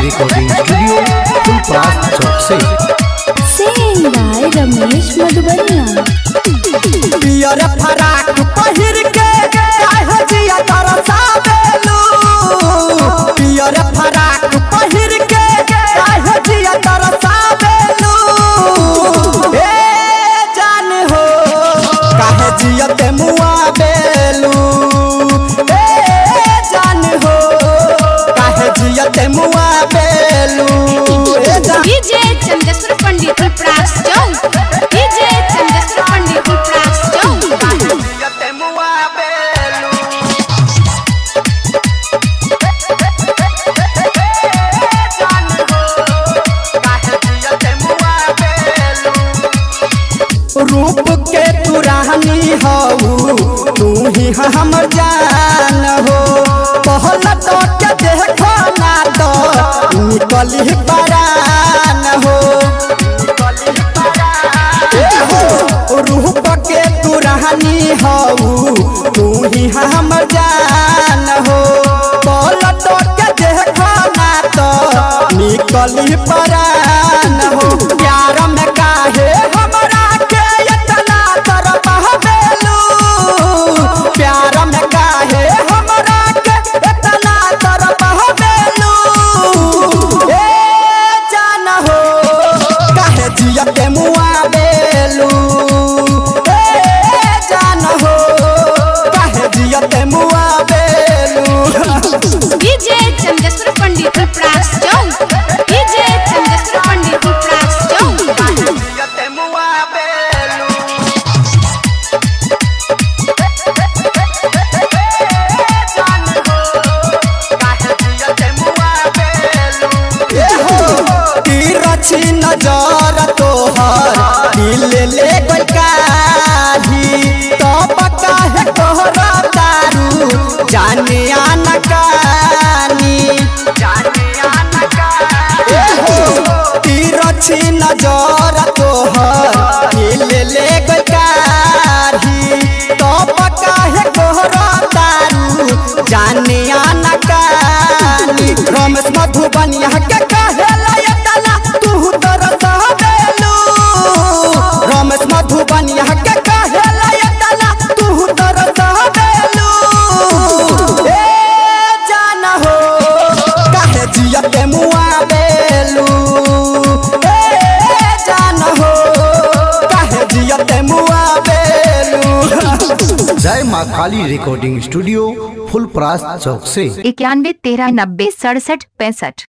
Recording studio Phulparas Chowk से। Sing by Ramesh Madhubaniya. पियर फराक पहिर के काहे जिया तरसावेलू, पियर फराक पहिर के काहे जिया तरसावेलू। ए जान हो काहे जिया ते मुआवेलू, ए जान हो काहे जिया ते मुआवेलू। DJ Chandeshwar Pandit Phulparas Chowk, DJ Chandeshwar Pandit Phulparas Chowk. रूप के तू रानी हऊ, तू ही हमर जान हो। पहला तो के देखो ना तो निकली परान हो। रूप के तू रानी हऊ, तू ही हमर जान हो। पहला तो के देखो ना तो निकली परान हो। प्यार में काहे हमरा के इतना तरपावेलू, प्यार में काहे हमरा के इतना तरपावेलू। ए जान हो काहे जिया के मुआवेलू, ए जान हो काहे जिया के मुआवेलू। DJ Chandeshwar Pandit Phulparas Chowk, DJ Chandeshwar Pandit Phulparas Chowk. तिरछी नजर तोहर दिल ले गइल काढ़ी, तब काहे तोहरा दारू जाने आना कानी। तिरछी नजर तोहर दिल ले गइल काढ़ी, तब काहे तोहरा दारू जाने आना कानी। रमेश मधुबनिया के कहेला इतना तू तरसावेलू, रमेश मधुबनिया के कहेला इतना तू तरसावेलू। ए जान हो काहे जिया के मुआवेलू, ए जान हो काहे जिया के मुआवेलू। जय माँ काली रिकॉर्डिंग स्टूडियो फुलप्रास चौक से। 91 13 90 67 65।